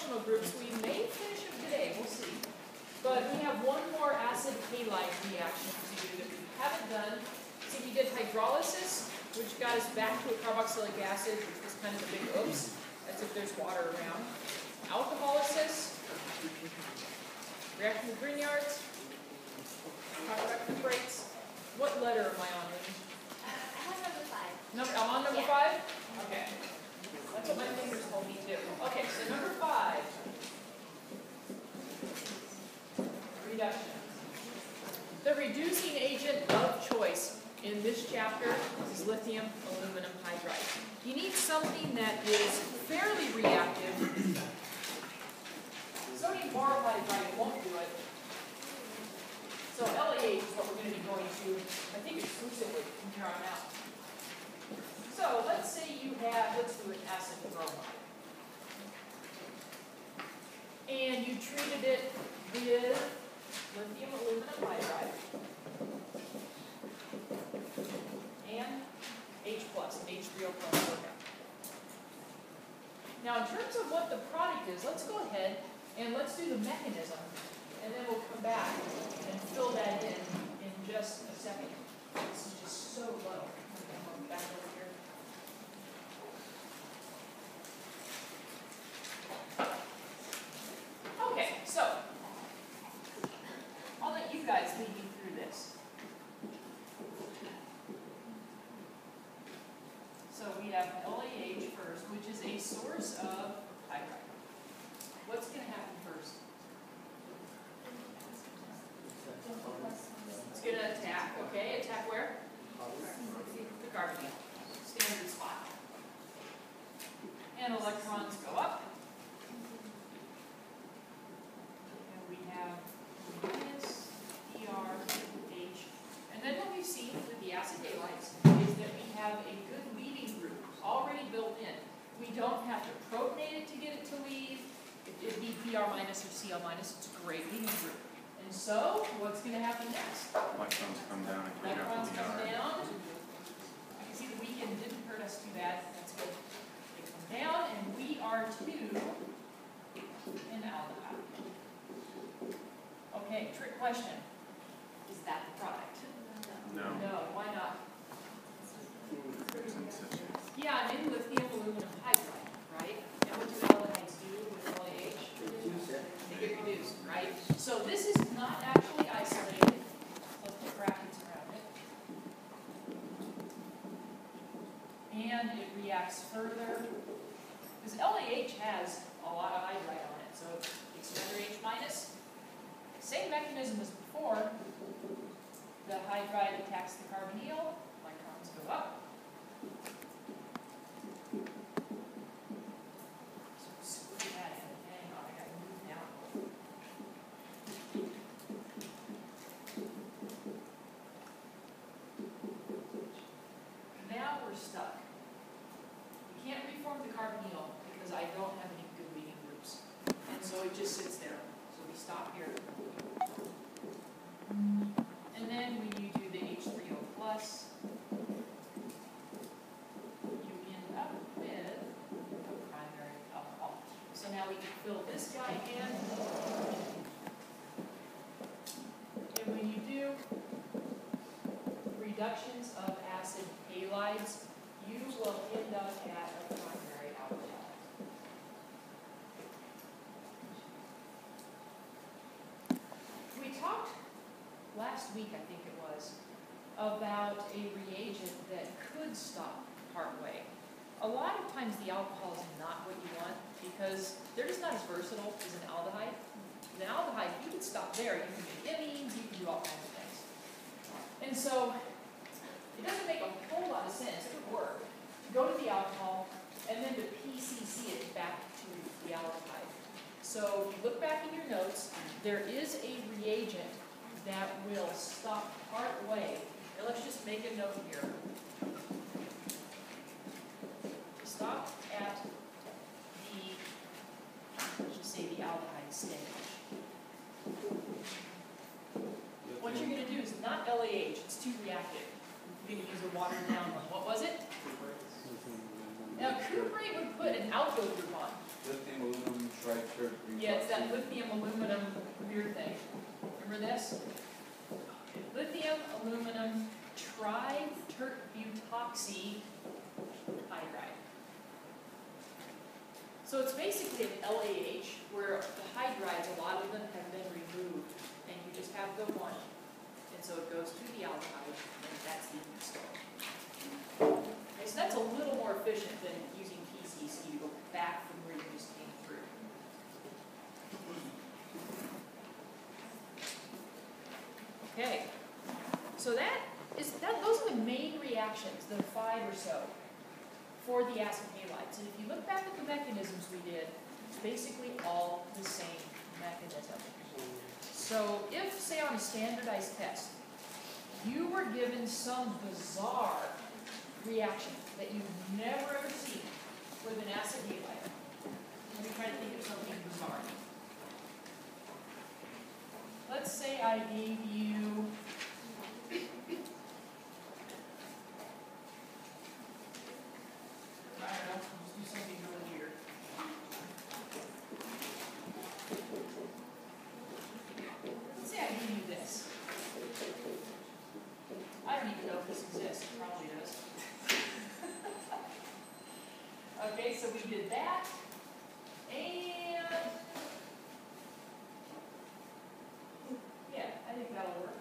functional groups. We may finish them today, we'll see. But we have one more acid halide reaction to do that we haven't done. So we did hydrolysis, which got us back to a carboxylic acid, which was kind of a big oops, as if there's water around. Alcoholysis, reaction with Grignards, recuperates. What letter am I on? I'm on number 5. I'm on number 5? Okay. That's what my fingers told me too. Okay, so number 5. Reduction. The reducing agent of choice in this chapter is lithium aluminum hydride. You need something that is fairly reactive. Sodium borohydride won't do it. So LAH is what we're going to be going to, I think, exclusively from here on out. So let's say you have, let's do an acid bromide. And you treated it with lithium aluminum hydride and H+, H3O+. Now in terms of what the product is, let's go ahead and let's do the mechanism, and then we'll come back and fill that in just a second. This is just so low. I'm back over here. Okay, so I'll let you guys lead me through this. So we have LAH first, which is a source of hydride. What's going to happen first? It's going to attack, okay? Attack where? The carbonyl. Standard spot. And electrons go up. And we have minus ER, H. And then what we've seen with the acid halides is that we have a good leading group already built in. We don't have to protonate it to get it to leave. It'd be PR minus or Cl minus. It's a great leading group. And so, what's going to happen next? Electrons come down and bring up Electrons the come ER. down. I can see the weekend didn't hurt us too bad. That's good. They come down, and we are 2 in aldehyde. Okay, trick question. Is that the product? No. No, why not? It's in situ. Yeah, I'm in lithium aluminum hydride, right? And what do aldehydes do with LAH? They get reduced, right? So this is not actually isolated. Let's put brackets around it. And it reacts further. Because LAH has a lot of hydride on it, so it's another H minus. Same mechanism as before. The hydride attacks the carbonyl, electrons go up. Screw that in. Hang on, I gotta move now. Now we're stuck. We can't reform the carbonyl because I don't have any good leading groups. And so it just sits there. So we stop here. And then when you do the H3O+, you end up with a primary alcohol. So now we can fill this guy in. And when you do reductions of acid halides, you will end up at a primary alcohol. We talked last week, I think it was, about a reagent that could stop partway. A lot of times the alcohol is not what you want because they're just not as versatile as an aldehyde. With an aldehyde, you can stop there. You can make imines, you can do all kinds of things. And so it doesn't make a whole lot of sense. It would work to go to the alcohol and then to PCC it back to the aldehyde. So if you look back in your notes, there is a reagent that will stop part way. And let's just make a note here. Stop at the, let's just say the aldehyde stage. What you're going to do is not LAH, it's too reactive. You're going to use a watered down one. What was it? Now, cuprate would put an alkyl group on. Lithium aluminum triterate. that lithium aluminum weird thing. Remember this? Lithium aluminum triterbutoxy hydride. So it's basically an LAH where the hydrides, a lot of them have been removed, and you just have the one. And so it goes to the aldehyde, and that's the install. Okay, so that's a little more efficient than using PCC to go back from where you just came through. Okay, so those are the main reactions, the 5 or so, for the acid halides. And if you look back at the mechanisms we did, it's basically all the same mechanism. So if, say on a standardized test, you were given some bizarre reaction that you've never ever seen with an acid halide, let me try to think of something bizarre. Let's say I gave you I don't know, let's do something really weird. Let's say I give you this. I don't even know if this exists, it probably does. Okay, so we did that, and yeah, I think that'll work.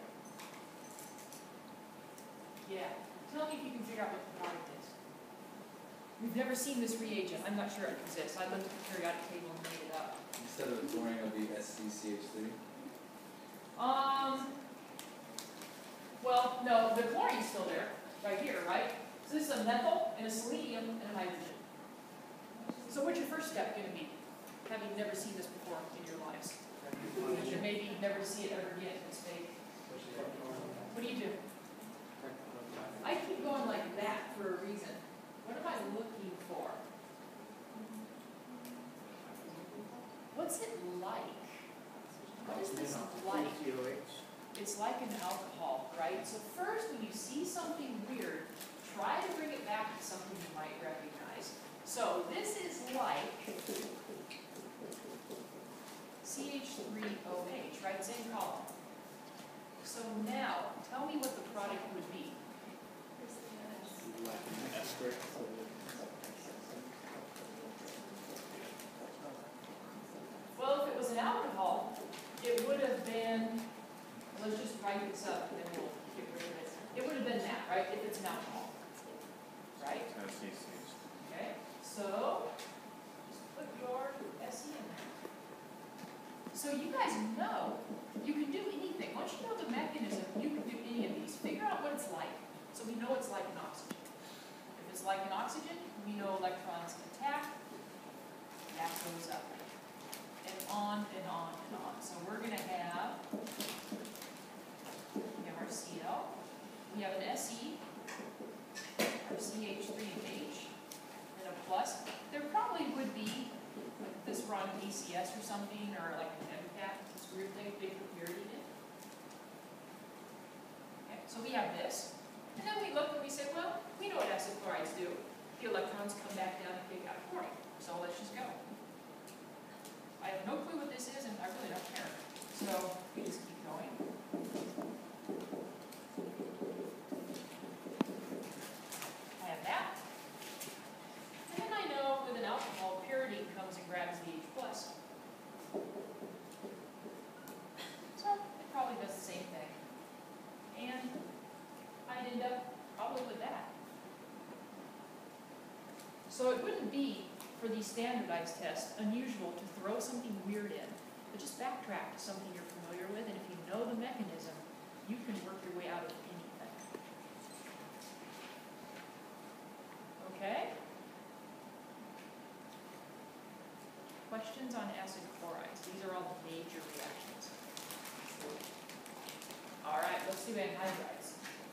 Yeah, tell me if you can figure out what the product is. We've never seen this reagent. I'm not sure it exists. I looked at the periodic table and made it up. Instead of chlorine, it'll be SCCH3. Well, no, the chlorine's still there, right here, right? So this is a methyl and a selenium and a hydrogen. So what's your first step going to be? Having never seen this before in your lives. And maybe never see it ever again. It's fake. What do you do? I keep going like that for a reason. What am I looking for? What's it like? What is this like? It's like an alcohol, right? So first, when you see something weird, try to bring it back to something you might recognize. So this is like CH3OH, right? Same column. So now, tell me what the product would be. Well, if it was an alcohol, it would have been, let's just write this up and then we'll get rid of it. It would have been that, right, if it's an alcohol, right? Okay, so just put your SE in there. So you guys know you can do anything. Once you know the mechanism, you can do any of these. Figure out what it's like. So we know it's like an oxygen. If it's like an oxygen, we know electrons attack, that goes up. And on and on and on. So we're going to have, our Cl, we have an Se, our CH3 and H, and a plus. There probably would be, like this run ACS or something, or like an MCAT, this weird thing they put purity in. Okay, so we have this. And then we look and we say, well, we know what acid chlorides do. The electrons come back down and pick out chlorine. So let's just go. I have no clue what this is, and I really don't care. So we just keep going. I have that. And then I know with an alcohol, purity comes and grabs the H+. So it probably does the same thing. And I'd end up probably with that. So it wouldn't be, for these standardized tests, unusual to throw something weird in, but just backtrack to something you're familiar with, and if you know the mechanism, you can work your way out of anything. Okay? Questions on acid chlorides? These are all the major reactions. All right, let's do anhydrides.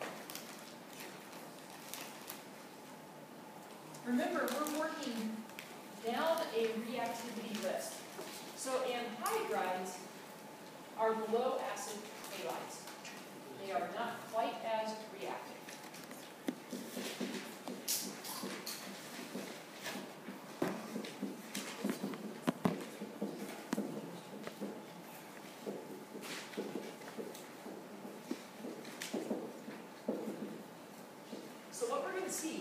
Remember, we're working down a reactivity list. So anhydrides are low acid halides. They are not quite as reactive.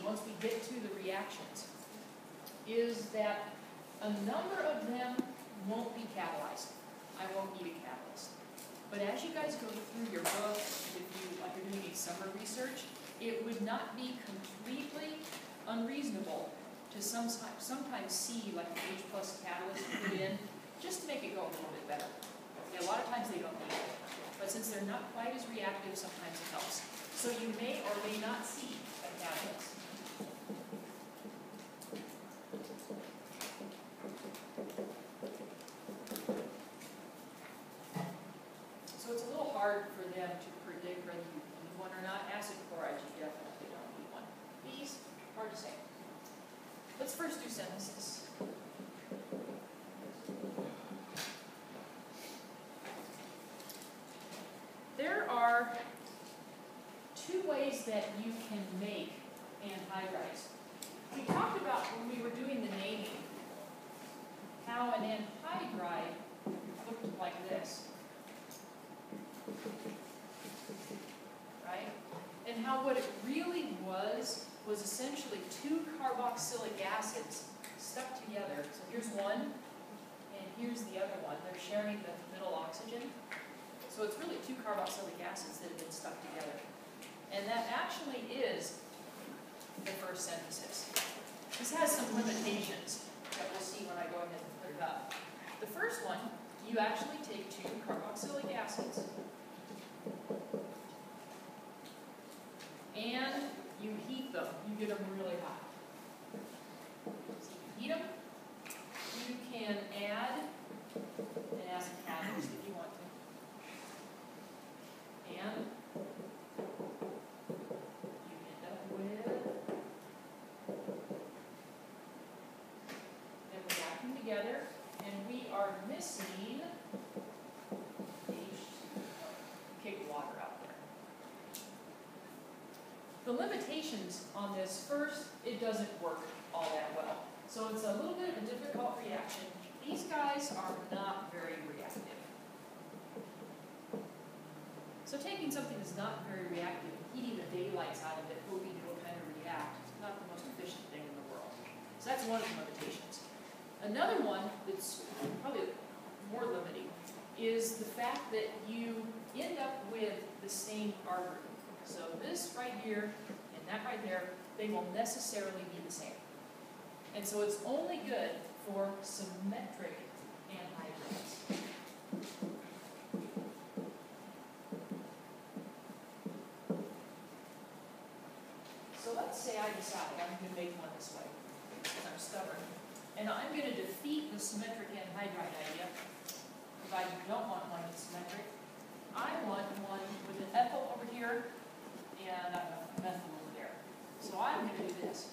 once we get to the reactions, is that a number of them won't be catalyzed. I won't need a catalyst. But as you guys go through your book, if you, like you're doing a summer research, it would not be completely unreasonable to sometimes see like an H+ catalyst put in, just to make it go a little bit better. Yeah, a lot of times they don't need it. But since they're not quite as reactive, sometimes it helps. So you may or may not see a catalyst. So it's a little hard for them to predict whether you need one or not. Acid chloride, you definitely don't need one. These, hard to say. Let's first do synthesis. There are two ways that you can make anhydrides. We talked about when we were doing the naming, how an anhydride looked like this. Right? And how what it really was essentially two carboxylic acids stuck together. So here's one, and here's the other one. They're sharing the middle oxygen. So it's really two carboxylic acids that have been stuck together. And that actually is the first synthesis. This has some limitations that we'll see when I go ahead and put it up. The first one, you actually take two carboxylic acids and you heat them. You get them really hot. So you heat them. You can add an acid catalyst if you want to. And you end up with, then we add them together, and we are missing H2O. Kick water out there. The limitations on this, first, it doesn't work all that well. So it's a little bit of a difficult reaction. These guys are not very reactive. So taking something that's not very reactive and heating the daylights out of it, hoping it will kind of react, is not the most efficient thing in the world. So that's one of the limitations. Another one that's probably more limiting is the fact that you end up with the same R group. So this right here and that right there, they will necessarily be the same. And so it's only good for symmetric anhydrides. So let's say I decide I'm going to make one this way, because I'm stubborn. And I'm going to defeat the symmetric anhydride idea, if I don't want one that's symmetric. I want one with an ethyl over here and a methyl over there. So I'm going to do this.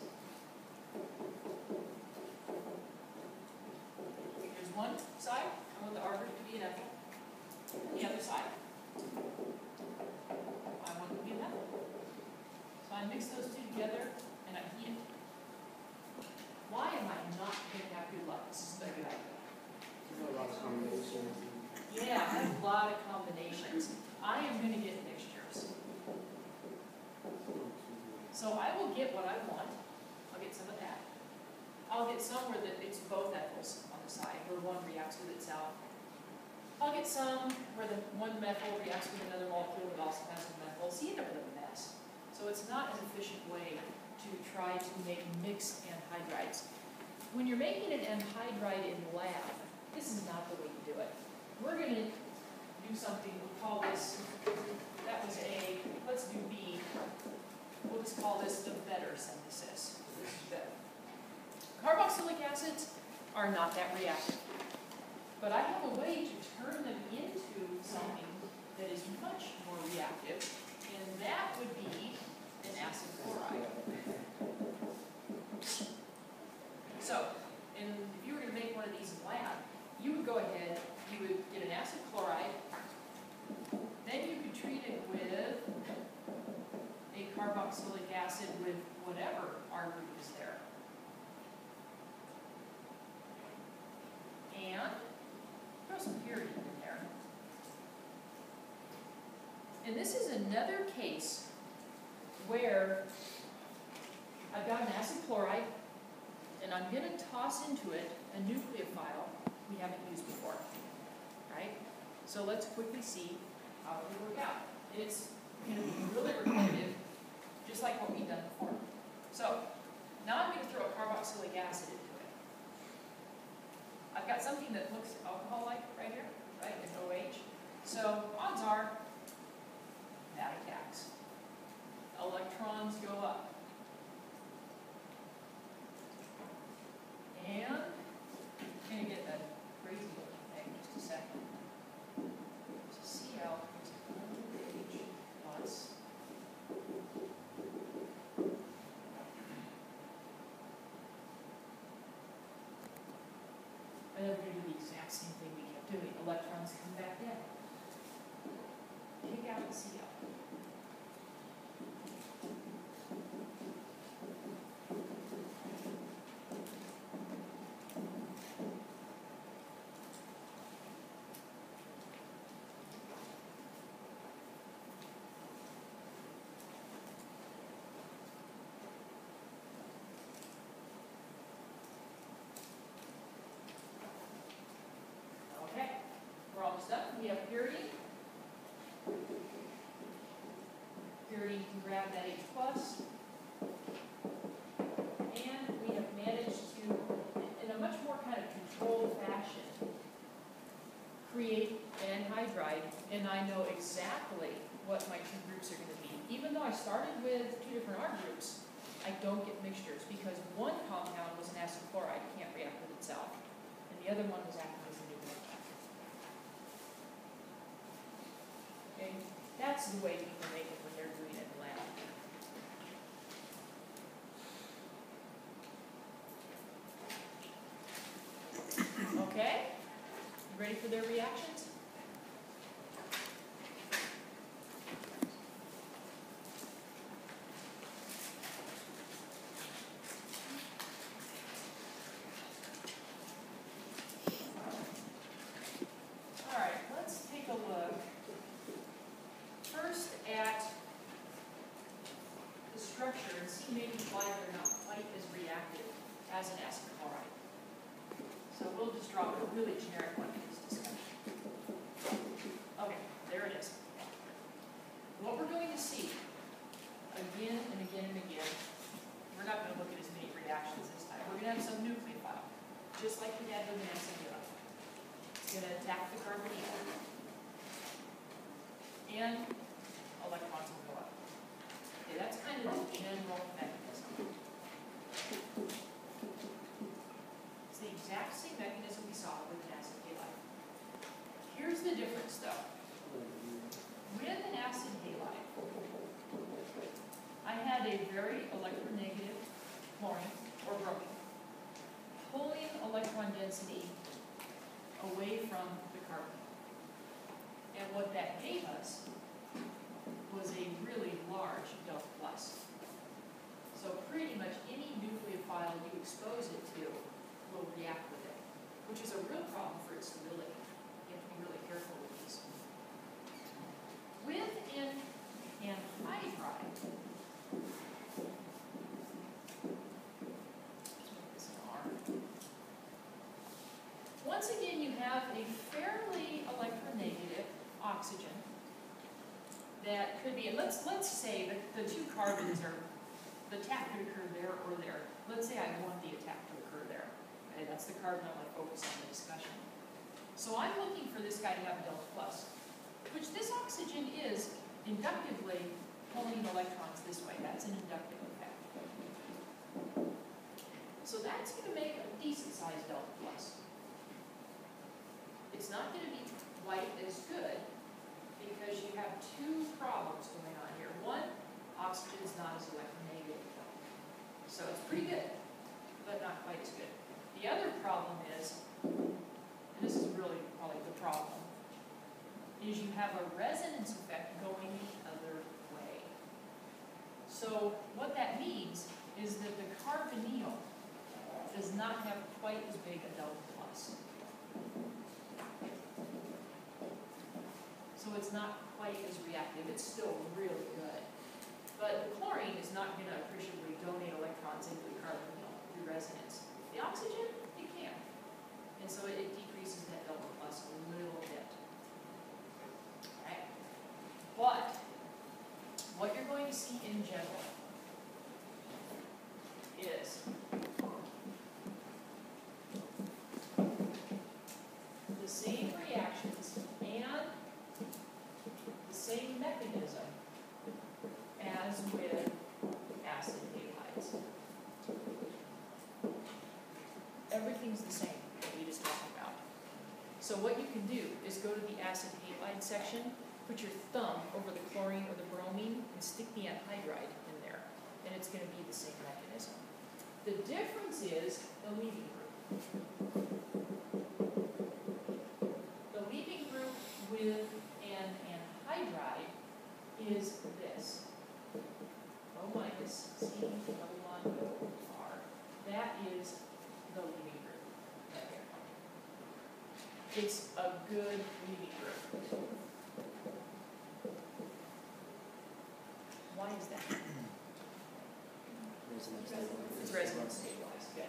Here's one side, I want the R group to be an ethyl. The other side, I want it to be a methyl. So I mix those two together and I heat it. Why am I not going to have good luck? This is a good idea. There's a lot of combinations. Yeah, I have a lot of combinations. I am going to get mixtures. So I will get what I want. I'll get some of that. I'll get some where it's both ethyls on the side, where one reacts with itself. I'll get some where the one methyl reacts with another molecule that also has a methyl. So you end up with a mess. So it's not an efficient way to try to make mixed anhydrides. When you're making an anhydride in lab, this is not the way you do it. We're going to do something, we'll call this, that was A, let's do B. We'll just call this the better synthesis. This is better. Carboxylic acids are not that reactive. But I have a way to turn them into something that is much more reactive, and that would be an acid chloride. So, if you were going to make one of these in lab, you would go ahead, you would get an acid chloride, then you could treat it with a carboxylic acid with whatever R group is there. And throw some purity in there. And this is another case where I've got an acid chloride, and I'm gonna toss into it a nucleophile we haven't used before, right? So let's quickly see how it will work out. And it's gonna be really repetitive, just like what we've done before. So, now I'm gonna throw a carboxylic acid into it. I've got something that looks alcohol-like right here, right, an OH. So, odds are, that attacks. Electrons go up. And I'm gonna get that crazy looking thing in just a second. So Cl is OH plus. And then we're gonna do the exact same thing we kept doing. Electrons come back in. Take out the Cl. Okay, we're almost done. We have purity. Purity can grab that H plus. And we have managed to, in a much more kind of controlled fashion, create an anhydride, and I know exactly what my two groups are going to be. Even though I started with two different R groups, I don't get mixtures because one compound was an acid chloride, it can't react with itself, and the other one was acting as a nucleophile. Okay, that's the way people make it when they're doing it in lab. Okay, you ready for their reactions? All right, let's take a look first at the structure and see maybe why they're not quite as reactive as an acid chloride. So we'll just drop a really generic one in this discussion. Okay, there it is. What we're going to see again and again and again, we're not going to look at as many reactions this time. We're going to have some nucleophile, just like we had with an acid chloride. It's going to attack the carbonyl. And electrons will go up. Okay, that's kind of the general mechanism. It's the exact same mechanism we saw with an acid halide. Here's the difference though. With an acid halide, I had a very electronegative chlorine or bromine pulling electron density away from the carbon. And what that gave us was a really large delta plus. So pretty much any nucleophile you expose it to will react with it, which is a real problem for its stability. You have to be really careful with these. With an anhydride, let's make this an R. Once again, you have a fairly electronegative oxygen that could be, and let's say that the two carbons are, the attack could occur there or there. Let's say I want the attack to occur there. Okay, that's the carbon I want to focus on the discussion. So I'm looking for this guy to have a delta plus, which this oxygen is inductively pulling electrons this way. That's an inductive effect. So that's going to make a decent sized delta plus. It's not going to be quite as good because you have two problems going on here. One, oxygen is not as electronegative. So it's pretty good, but not quite as good. The other problem is, and this is really probably the problem, is you have a resonance effect going the other way. So what that means is that the carbonyl does not have quite as big a delta plus. So it's not quite as reactive. It's still really good. But the chlorine is not going to appreciably donate electrons into the carbonyl through resonance. The oxygen, it can. And so it decreases that double plus a little bit. Okay? But what you're going to see in general is the same reactions and the same mechanism as with acid halides. Everything's the same that we just talked about. So what you can do is go to the acid halide section, put your thumb over the chlorine or the bromine, and stick the anhydride in there, and it's going to be the same mechanism. The difference is the leaving group. The leaving group with an anhydride is this. O minus C double bond O R. That is the leaving group right here. It's a good leaving group. Why is that? It's resonance stabilized. Good.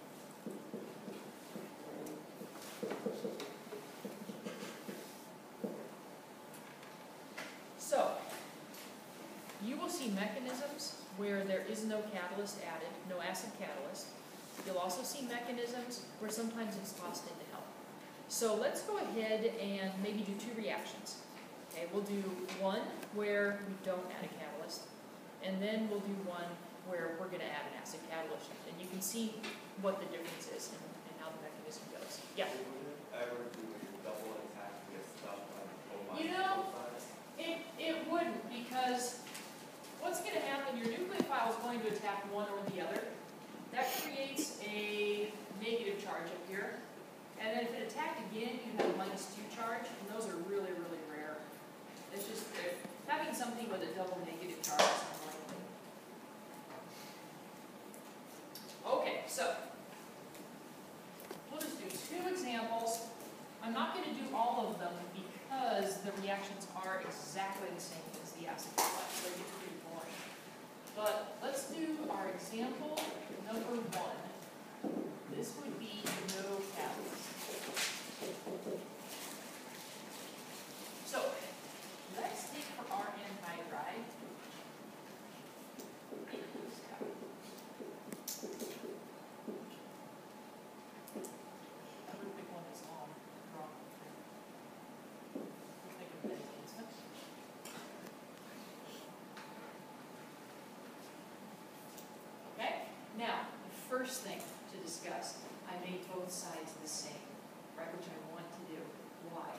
So, you will see mechanisms where there is no catalyst added, no acid catalyst. You'll also see mechanisms where sometimes it's tossed in to help. So let's go ahead and maybe do two reactions. Okay, we'll do one where we don't add a catalyst, and then we'll do one where we're going to add an acid catalyst. And you can see what the difference is and how the mechanism goes. Yeah? Ever do a double attack with stuff like O-. You know, it wouldn't, because what's going to happen, your nucleophile is going to attack one or the other. That creates a negative charge up here. And then if it attacked again, you have a -2 charge, and those are really, really rare. It's just having something with a double negative charge is unlikely. Okay, so we'll just do two examples. I'm not going to do all of them because the reactions are exactly the same as the acid halide, so it gets pretty boring. But let's do our example number 1. This would be no catalyst. So let's take for our anhydride. I would pick one that's long. Wrong. Think of benzene. Okay? Now, the first thing to discuss, I made both sides the same, right, which I want to do. Why?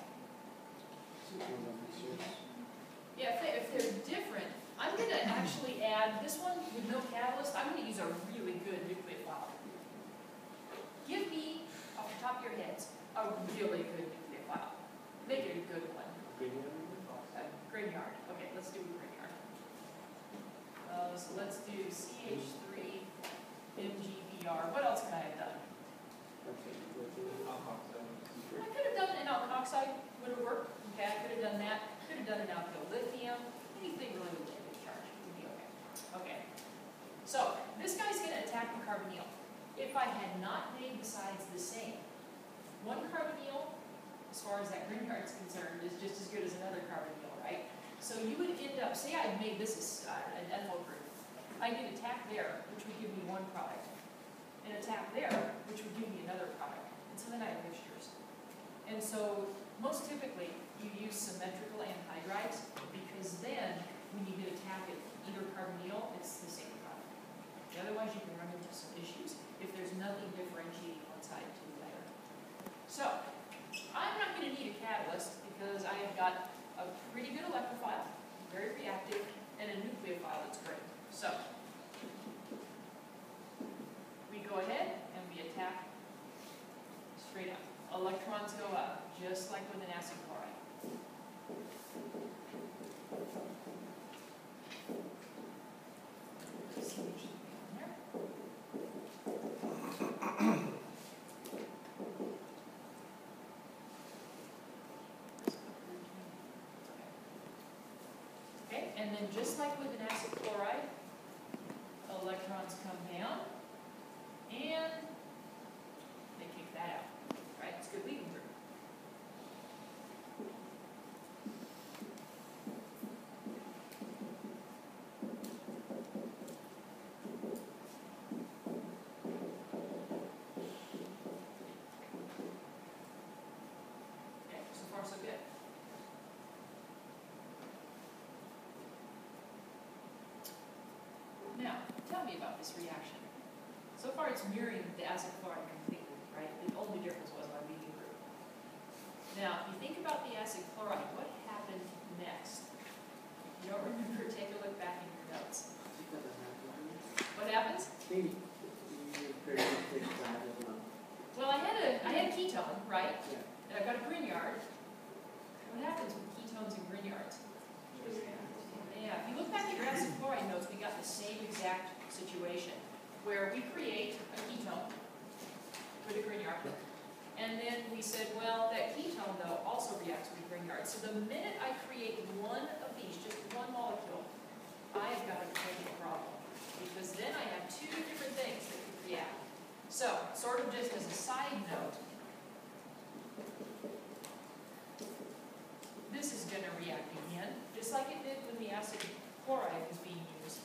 Yeah, if they're different, I'm going to actually add this one with no catalyst. I'm going to use a really good nucleophile. Give me, off the top of your heads, a really good nucleophile. Make it a good one. Grignard. Okay, let's do Grignard. So let's do CH3 MgBr. What else could I have done? I could have done an alkoxide, would have worked. Okay, I could have done that. Could have done an alkyl lithium. Anything really with negative charge would be okay. Okay. So this guy's going to attack the carbonyl. If I had not made the sides the same, one carbonyl, as far as that Grignard is concerned, is just as good as another carbonyl, right? So you would end up, say I made this an ethyl group. I did attack there, which would give me one product. An attack there, which would give me another product. And so then I have mixtures. And so most typically, you use symmetrical anhydrides because then when you get attack at either carbonyl, it's the same product. Otherwise, you can run into some issues if there's nothing differentiating one side to the other. So I'm not going to need a catalyst because I have got a pretty good electrophile, very reactive, and a nucleophile that's great. So we go ahead and we attack straight up. Electrons go up, just like with an acid chloride. Okay, and then just like with an acid chloride, electrons come down, and they kick that out, right? It's good leaving group. Okay, so far so good. Now, tell me about this reaction. So far it's mirroring the acid chloride completely, right? The only difference was my leaving group. Now, if you think about the acid chloride, what happened next? You don't remember, take a look back in your notes. What happens? Well, I had a ketone, right? And I've got a Grignard. What happens with ketones and Grignards? Yeah, if you look back at your acid chloride notes, we got the same exact situation where we create a ketone with a Grignard. And then we said, well, that ketone, though, also reacts with Grignard. So the minute I create one of these, just one molecule, I've got a big problem. Because then I have two different things that could react. So, sort of just as a side note, this is going to react again, just like it did when the acid chloride was being used.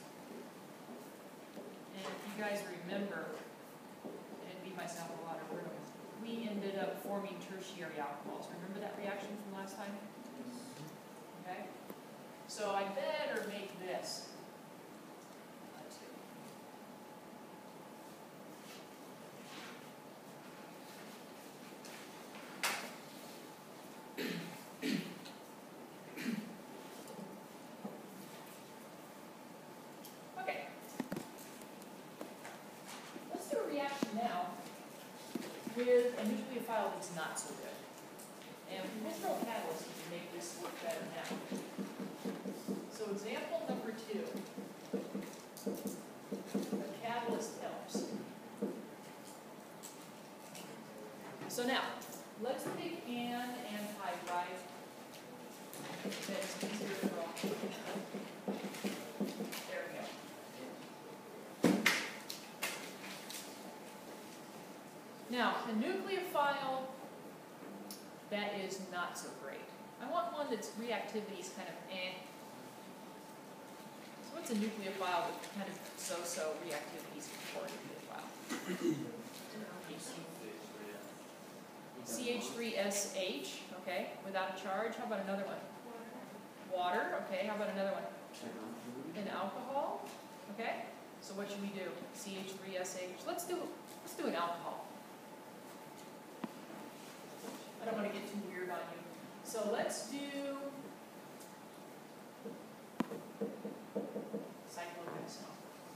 And if you guys remember, and beat myself a lot of room, we ended up forming tertiary alcohols. Remember that reaction from last time? Okay? So I better make this. Okay. Let's do a reaction now with a nucleophile that's not so good. And with mineral catalyst, we can make this look better now. So example number 2. The catalyst helps. So now, let's pick an anhydride that's easier to draw. There we go. Now, a nucleophile that is not so great. I want one that's reactivity is kind of eh. So what's a nucleophile with kind of so-so reactivity for a nucleophile? CH3SH, okay, without a charge. How about another one? Water, okay, how about another one? An alcohol, okay. So what should we do? CH3SH. Let's do an alcohol. I don't want to get too weird on you. So let's do cyclohexanol.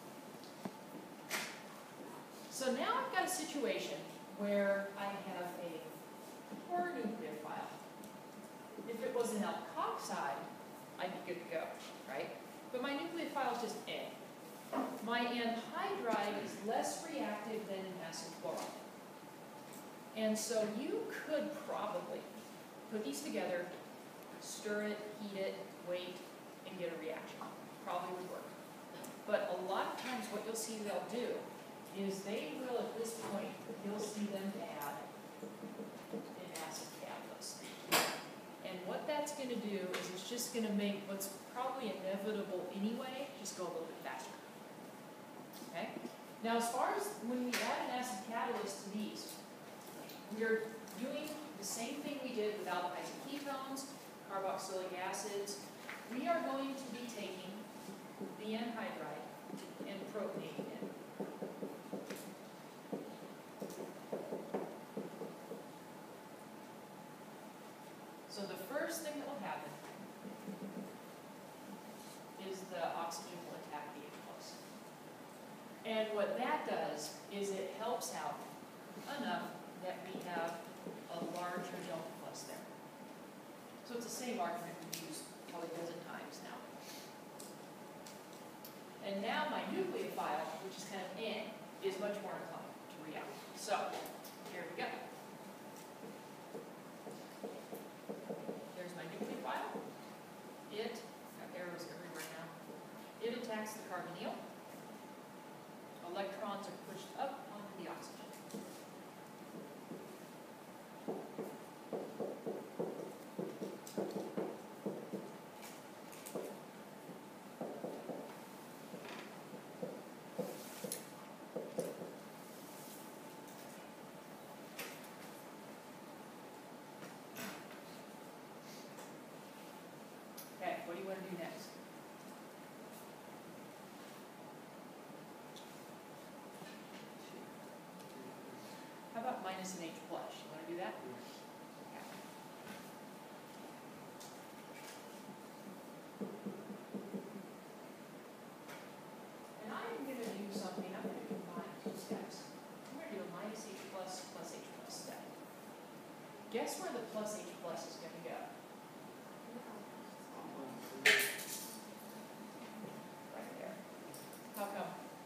So now I've got a situation where I have a poor nucleophile. If it was an alkoxide, I'd be good to go, right? But my nucleophile is just A. My anhydride is less reactive than an acid chloride. And so you could probably put these together, stir it, heat it, wait, and get a reaction. Probably would work. But a lot of times what you'll see they'll do is they will, at this point, you'll see them add an acid catalyst. And what that's going to do is it's just going to make what's probably inevitable anyway just go a little bit faster. Okay? Now, as far as when we add an acid catalyst to these, we're doing the same thing we did with aldehydes and ketones, carboxylic acids. We are going to be taking the anhydride and protonating it. So the first thing that will happen is the oxygen will attack the H+. And what that does is it helps out enough that we have a larger delta plus there. So it's the same argument we've used probably a dozen times now. And now my nucleophile, which is kind of in, is much more inclined to react. So here we go. There's my nucleophile. It, got arrows everywhere. want to do next? How about minus an H plus? You want to do that? And I'm going to do something, I'm going to combine two steps. I'm going to do a minus H plus H plus step. Guess where the plus H plus is going to go? Right there. How come?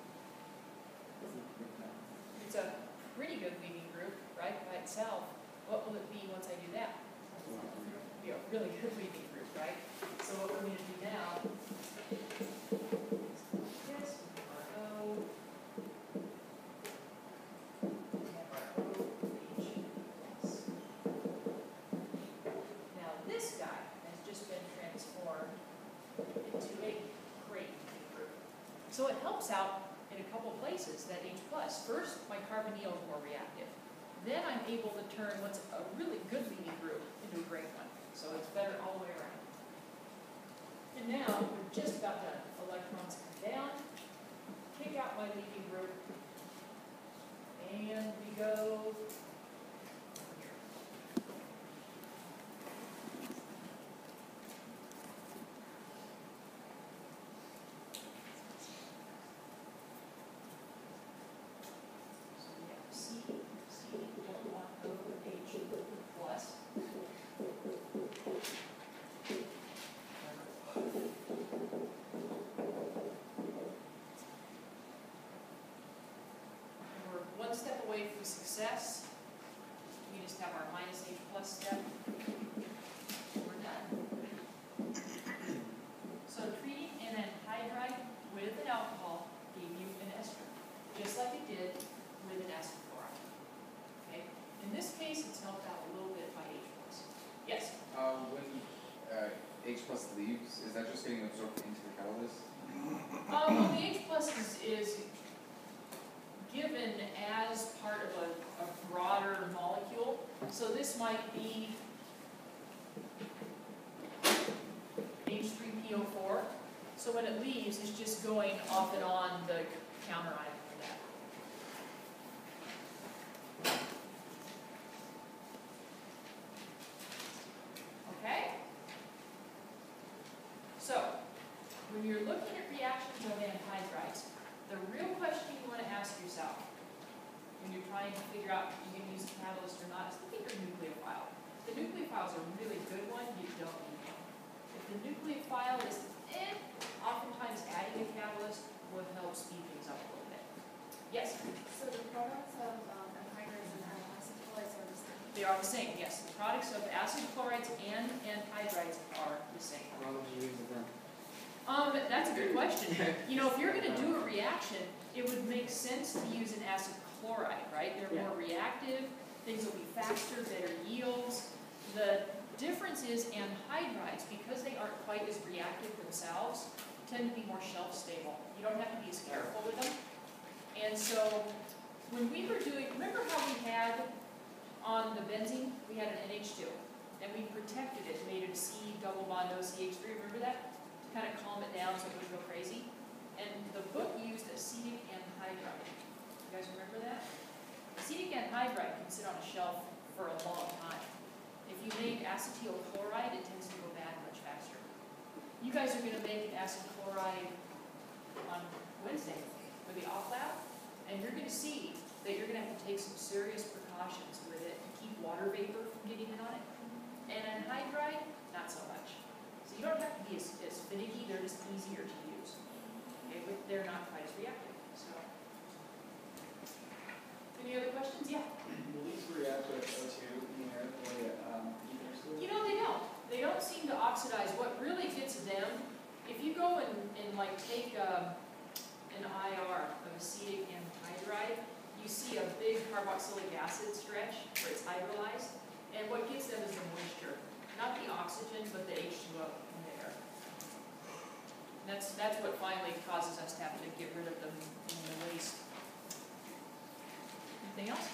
It's a pretty good leading group, right, by itself. What will it be once I do that? It'll be a really good leading group, right? So what we're going to do now is our O, we have our OH plus. Now this guy has just been transformed into a great leading group. So it helps out in a couple places, that H plus. First, my carbonyl is more reactive. Then I'm able to turn what's a really good leading group into a great one. So it's better all the way around. And now we're just about done. Electrons come down, kick out my leading group, and we go here. So we have don't want OH plus. And we're one step away from success. We just have our minus H plus step. We're done. So treating an anhydride with an alcohol gave you an ester, just like it did with an acid chloride. Okay? In this case, it's helped out a little bit by H plus. Yes? When H plus leaves, is that just getting absorbed into the catalyst? Well, the H plus is given as part of a broader molecule. So this might be H3PO4. So when it leaves, it's just going off and on the counter ion for that. Okay? So, when you're looking at reactions of anhydrides, the real question you want to ask yourself when you're trying to figure out if you can use a catalyst or not is look at your nucleophile. If the nucleophile is a really good one, you don't need one. If the nucleophile is oftentimes adding a catalyst will help speed things up a little bit. Yes? So the products of anhydrides and acid chlorides are the same? They are the same, yes. The products of acid chlorides and anhydrides are the same. Why would you use it then? That's a good question. You know, if you're going to do a reaction, it would make sense to use an acid chloride, right? They're more reactive, things will be faster, better yields. The difference is anhydrides, because they aren't quite as reactive themselves, tend to be more shelf stable. You don't have to be as careful with them. And so, when we were doing, remember how we had on the benzene, we had an NH2, and we protected it, made it a C double bond OCH3, remember that? To kind of calm it down so it wouldn't go crazy. And the book used acetic anhydride. You guys remember that? Acetic anhydride can sit on a shelf for a long time. If you make acetyl chloride, it tends to go bad much faster. You guys are going to make an acid chloride on Wednesday for the off lab, and you're going to see that you're going to have to take some serious precautions with it to keep water vapor from getting in on it. And anhydride, not so much. So you don't have to be as finicky, they're just easier to use. Okay, but they're not quite as reactive. So, any other questions? Yeah? Will these react with O2 numerically either? You know, they don't. They don't seem to oxidize. What really gets them, if you go and like take an IR of acetic anhydride, you see a big carboxylic acid stretch where it's hydrolyzed. And what gets them is the moisture. Not the oxygen, but the H2O in the air. And that's what finally causes us to have to get rid of them in the waste. Anything else?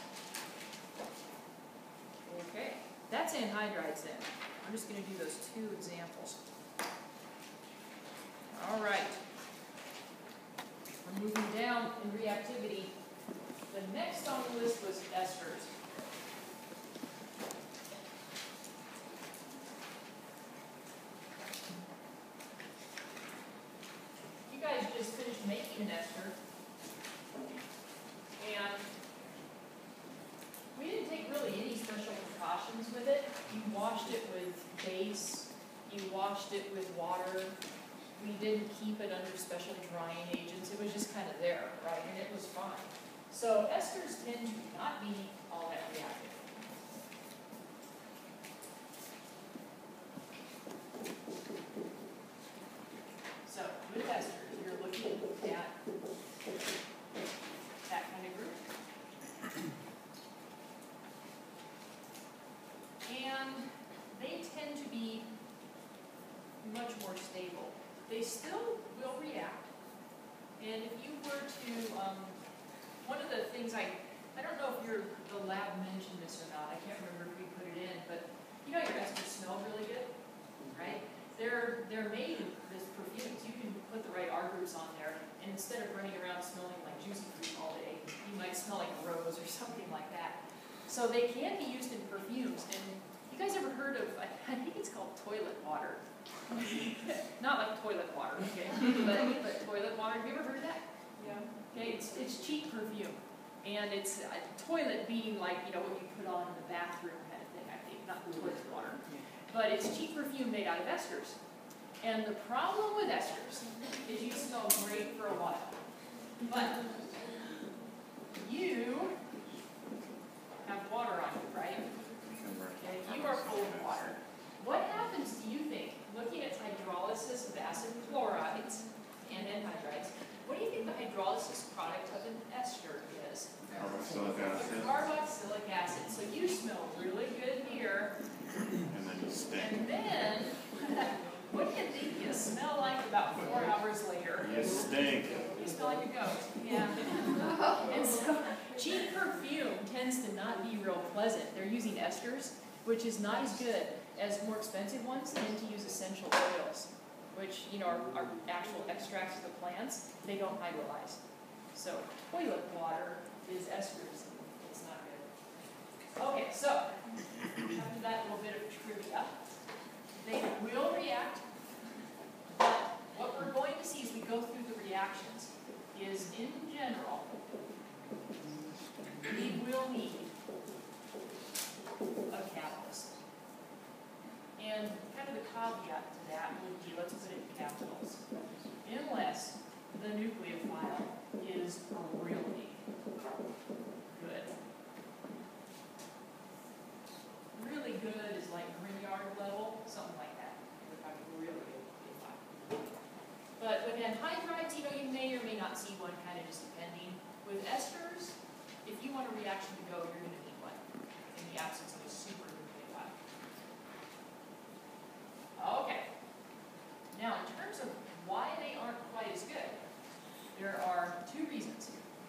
Okay. That's anhydrides then. I'm just going to do those two examples. All right. We're moving down in reactivity. The next on the list was esters. You guys just finished making an ester. And we didn't take really any special precautions with it. You washed it with base, you washed it with water. We didn't keep it under special drying agents. It was just kind of there, right? And it was fine. So esters tend to not be all that reactive. So with esters, you're looking at that kind of group. And they tend to be much more stable. They still will react. And if you were to, one of the things I don't know if the lab mentioned this or not, I can't remember if we put it in, but you know your esters smell really good, right? They're made as perfumes. You can put the right R groups on there, and instead of running around smelling like juicy fruit all day, you might smell like a rose or something like that. So they can be used in perfumes. And you guys ever heard of, I think it's called toilet water. Not like toilet water, okay? but toilet water. Have you ever heard of that? Yeah. Okay, it's cheap perfume. And it's toilet being like, you know, what you put on in the bathroom kind of thing, I think, not toilet water. But it's cheap perfume made out of esters. And the problem with esters is you smell great for a while. But you have water on you, right? Okay, you are full of water. What happens, do you think, looking at hydrolysis of acid chlorides and anhydrides, what do you think the hydrolysis product of an ester is? Carboxylic acid, Carboxylic acid. So you smell really good here, and then you stink. and then, what do you think you smell like about 4 hours later? You stink. You smell like a goat. Yeah. And so, cheap perfume tends to not be real pleasant. They're using esters, which is not as good as more expensive ones tend to use essential oils, which, you know, are actual extracts of the plants. They don't hydrolyze. So toilet water is esters. It's not good. Okay, so after that little bit of trivia, they will react, but what we're going to see as we go through the reactions is, in general, we will need a catalyst. And kind of the caveat to that would be, let's put it in capitals, unless the nucleophile is really good. Really good is like Grignard level, something like that. We're talking really good nucleophile. But with anhydrides, you know, you may or may not see one, kind of just depending. With esters, if you want a reaction to go, you're going to need one in the absence of a super nucleophile. Okay. Now, in terms of why they aren't quite as good, there are 2 reasons.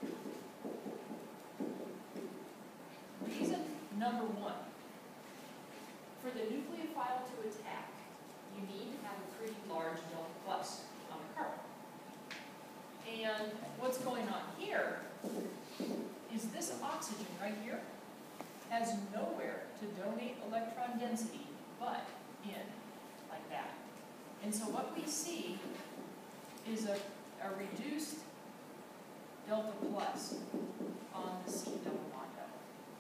Reason number 1, for the nucleophile to attack, you need to have a pretty large delta plus on the carbon. And what's going on here is this oxygen right here has nowhere to donate electron density but in like that. And so what we see is a reduced delta plus on the C double bond double.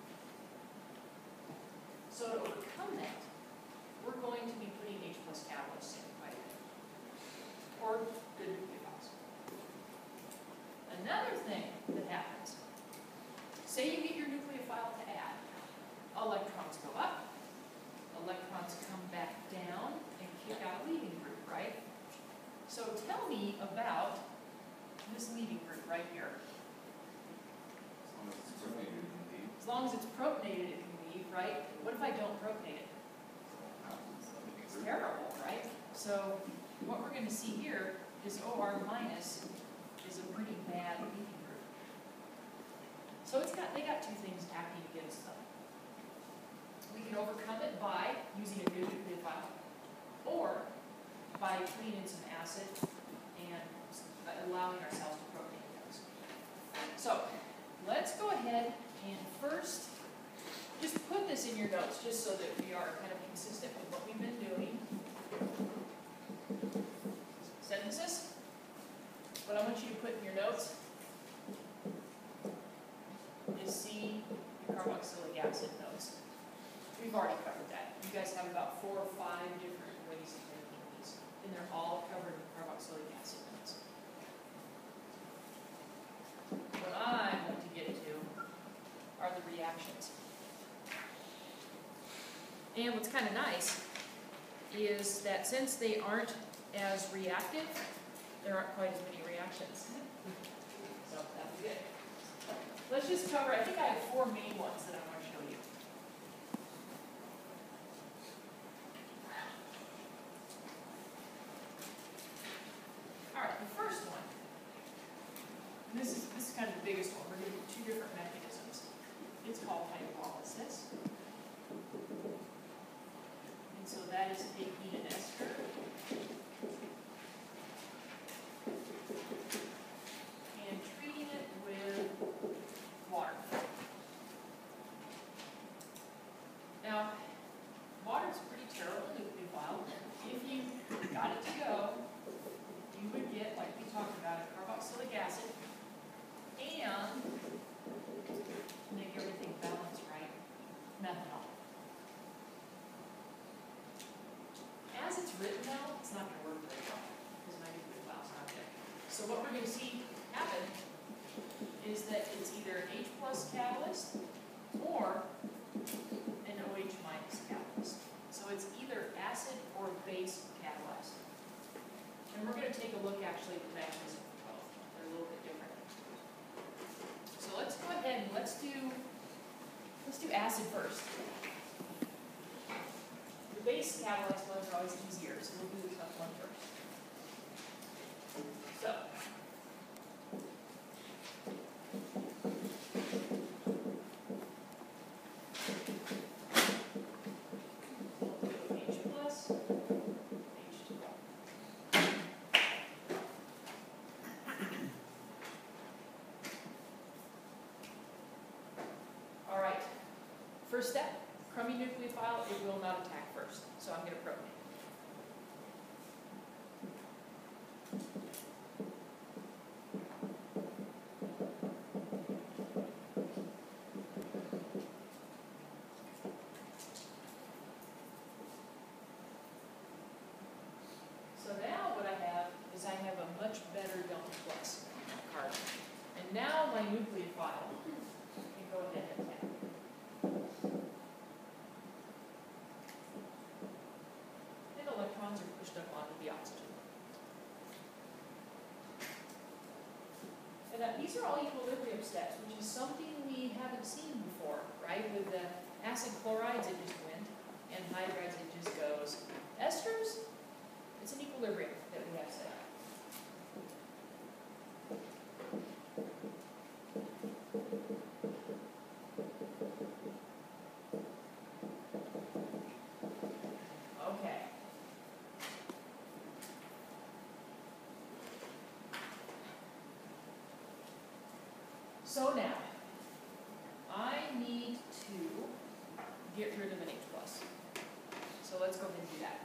So to overcome that, we're going to be putting H plus catalysts in quite a bit, or good nucleophiles. Another thing that happens, say you get your nucleophile to add, electrons go up, electrons come back down and kick out a leaving group, right? So tell me about this leaving group right here. As long as it's protonated, it can leave, right? What if I don't protonate it? It's terrible, right? So what we're going to see here is OR minus is a pretty bad leaving group. So they got 2 things acting against them. We can overcome it by using a good nucleophile, or by putting in some acid and allowing ourselves to propane those. So let's go ahead and first just put this in your notes, just so that we are kind of consistent with what we've been doing. Synthesis. What I want you to put in your notes is C, the carboxylic acid notes. We've already covered that. You guys have about 4 or 5 different ways of making these, and they're all covered in carboxylic acid notes. What I want to get to are the reactions. And what's kind of nice is that since they aren't as reactive, there aren't quite as many reactions. So that'll be good. Let's just cover, I think I have 4 main ones that I want to show you. All right, the first one, and this is kind of the biggest one. We're going to do 2 different mechanisms. It's called hydrolysis. And so that is taking an ester and treating it with water. Now, water is a pretty terrible nucleophile. If you got it to go, you would get, like we talked about, a carboxylic acid and, to make everything balanced right, methanol. As it's written now, it's not going to work very well because my nucleophile's not there. So what we're going to see happen is that it's either an H plus catalyst or an OH minus catalyst. So it's either acid or base catalyzed. And we're going to take a look actually at the mechanism for both. They're a little bit different. So let's go ahead and let's do acid first. The base catalyzed ones are always easier, so we'll do the tough one first. So H plus, H2O. All right, first step, crummy nucleophile, it will not attack first, so I'm going to propane. So now what I have is I have a much better delta plus carbon. And now my nucleophile can go ahead and attack. And electrons are pushed up onto the oxygen. And these are all equilibrium steps, which is something we haven't seen before, right? With the acid chlorides, it just went, and hydrides, it just goes. Esters, it's an equilibrium that we have set up. Okay. So now, I need to get rid of an H plus. So let's go ahead and do that.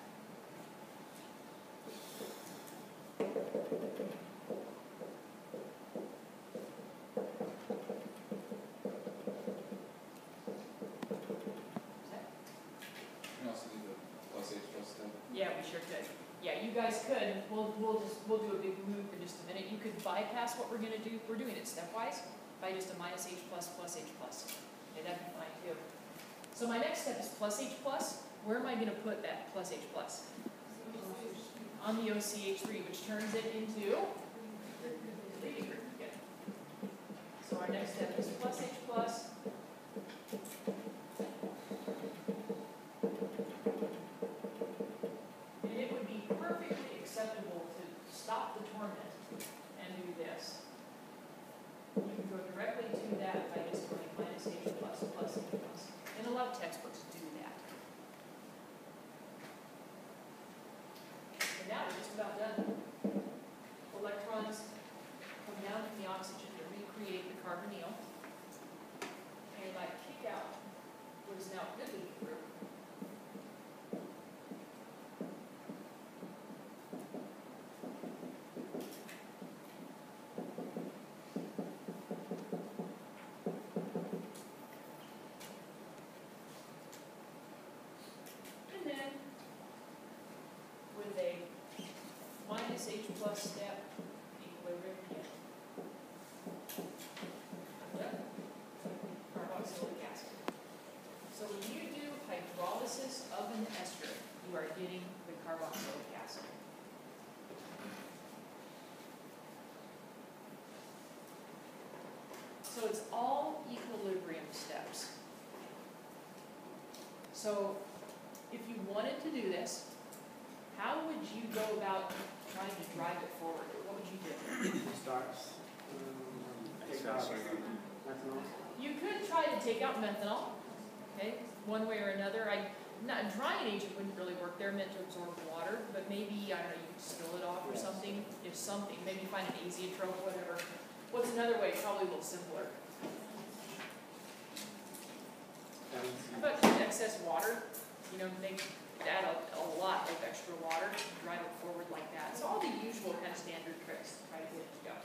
You can also do the plus H plus step. Yeah, we sure could. Yeah, you guys could. We'll do a big loop in just a minute. You could bypass what we're gonna do. We're doing it stepwise by just a minus H plus plus H plus. Okay, that'd be fine too. So my next step is plus H plus. Where am I gonna put that plus H plus? On the OCH3, which turns it into leading group. Good. So our next step is plus H plus. And it would be perfectly acceptable to stop the torment and do this. You can go directly to that by just going minus H plus plus H plus. And a lot of textbooks do that. And now we're just about done. plus step, equilibrium, yeah. Yep. Carboxylic acid. So when you do hydrolysis of an ester, you are getting the carboxylic acid. So it's all equilibrium steps. So if you wanted to do this, how would you go about trying to drive it forward? What would you do? Starts, take out methanol. You could try to take out methanol, okay, one way or another. A drying agent wouldn't really work. They're meant to absorb water, but maybe, I don't know, you could spill it off or Yes. something. If something, maybe find an azeotrope, whatever. What's another way? Probably a little simpler. How about just excess water? You know, add a lot of extra water, drive it forward like that. So all the usual kind of standard tricks to try to get it to go.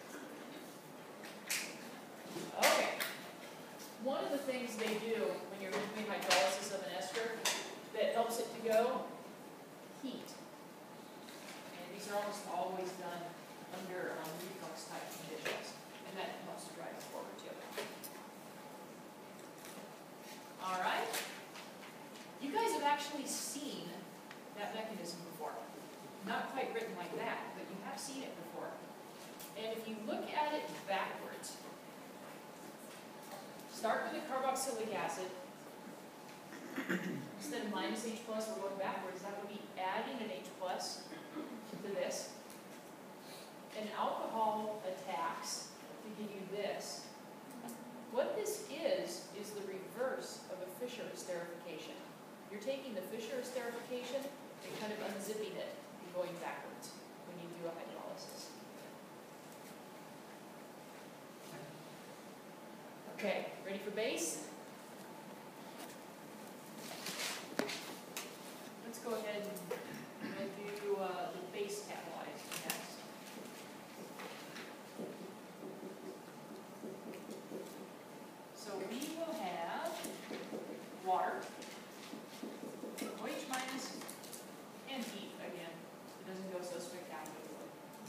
Okay. One of the things they do when you're doing hydrolysis of an ester that helps it to go, heat. And these are almost always done under reflux type conditions. And that helps to drive it forward too. All right. You guys have actually seen that mechanism before. Not quite written like that, but you have seen it before. And if you look at it backwards, start with the carboxylic acid. Instead of minus H plus, we're going backwards. That would be adding an H plus to this. And alcohol attacks to give you this. What this is the reverse of a Fischer esterification. You're taking the Fischer esterification and kind of unzipping it and going backwards when you do a hydrolysis. Okay, ready for base? Let's go ahead and we'll do the base catalyzed next. So we will have water, OH minus, and heat again. It doesn't go so spectacularly.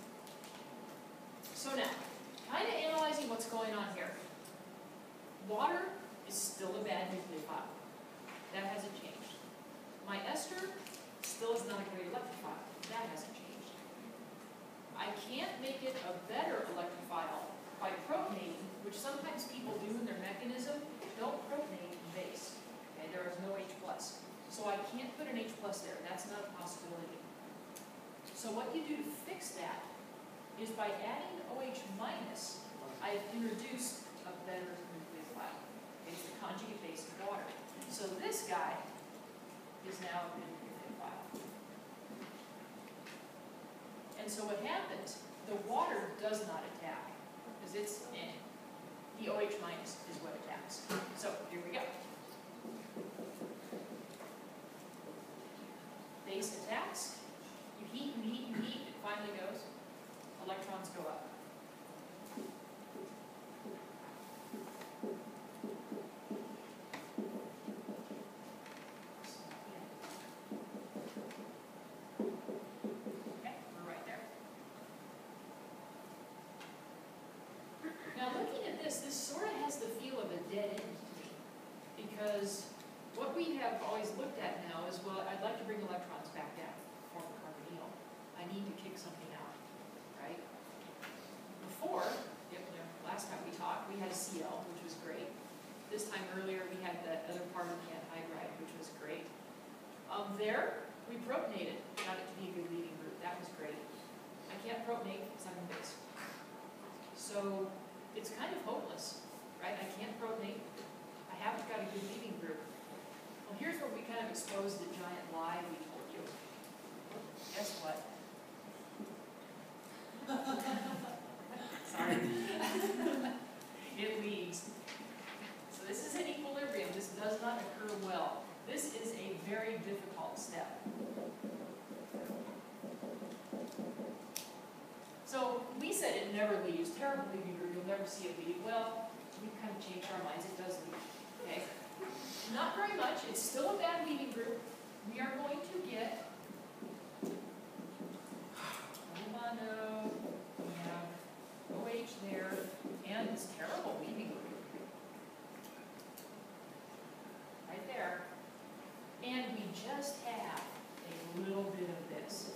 So now, kind of analyzing what's going on here. Water is still a bad nucleophile. That hasn't changed. My ester still is not a great electrophile. That hasn't changed. I can't make it a better electrophile by protonating, which sometimes people do in their mechanism. Don't protonate in base. Okay, there is no H plus. So I can't put an H plus there. That's not a possibility. So what you do to fix that is by adding OH minus, I've introduced a better nucleophile. It's the conjugate base of water. So this guy is now a good nucleophile. And so what happens, the water does not attack, because it's in. The OH minus is what attacks. So here we go. Base attacks, you heat, you heat, you heat, it finally goes. Electrons go up. Okay, we're right there. Now looking at this sort of has the feel of a dead end to me, because what we have always looked at now is, well, I'd like to bring electrons back down, form a carbonyl. I need to kick something out, right? Before, last time we talked, we had Cl, which was great. This time earlier, we had the other part of the anhydride, which was great. There, we protonated, got it to be a good leading group. That was great. I can't protonate because I'm in base. So it's kind of hopeless, right? I can't protonate. I haven't got a good leading group. Well, here's where we kind of expose the giant lie we told you. Guess what? Sorry. It leaves. So this is an equilibrium. This does not occur well. This is a very difficult step. So we said it never leaves. Terrible leaving group. You'll never see it leave. Well, we've kind of changed our minds. It does leave. Okay? Not very much. It's still a bad leaving group. We are going to get, hold on to just have a little bit of this.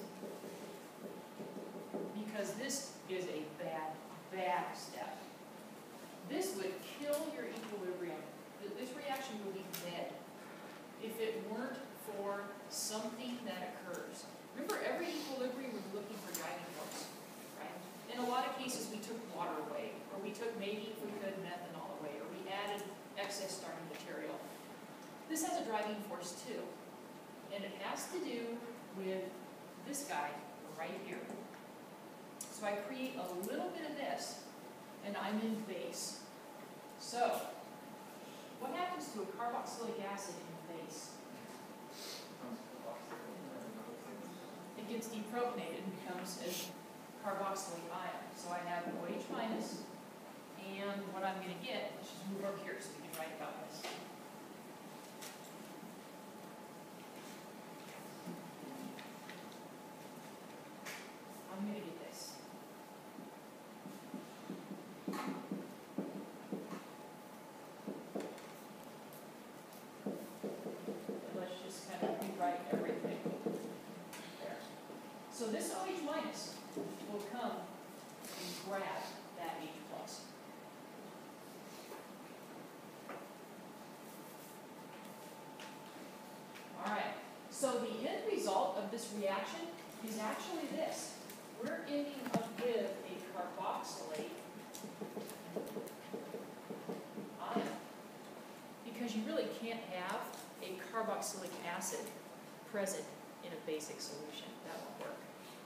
Because this is a bad, bad step. This would kill your equilibrium. This reaction would be dead if it weren't for something that occurs. Remember, every equilibrium was looking for driving force, right? In a lot of cases, we took water away, or we took, maybe if we could, methanol away, or we added excess starting material. This has a driving force too, and it has to do with this guy right here. So I create a little bit of this, and I'm in base. So, what happens to a carboxylic acid in base? It gets deprotonated and becomes a carboxylate ion. So I have OH minus, and what I'm going to get, let's just move over here so we can write about this. I'm going to get this. And let's just kind of rewrite everything there. So this OH minus will come and grab that H plus. All right, so the end result of this reaction is actually this. We're ending up with a carboxylate ion. Because you really can't have a carboxylic acid present in a basic solution. That won't work.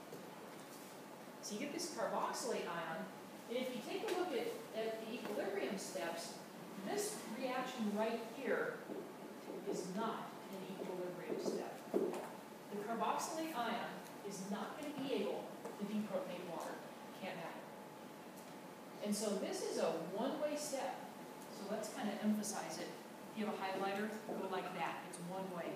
So you get this carboxylate ion, and if you take a look at the equilibrium steps, this reaction right here is not an equilibrium step. The carboxylate ion is not going to be able to deprotonate water. Can't happen. And so this is a one-way step. So let's kind of emphasize it. If you have a highlighter, go like that. It's one way.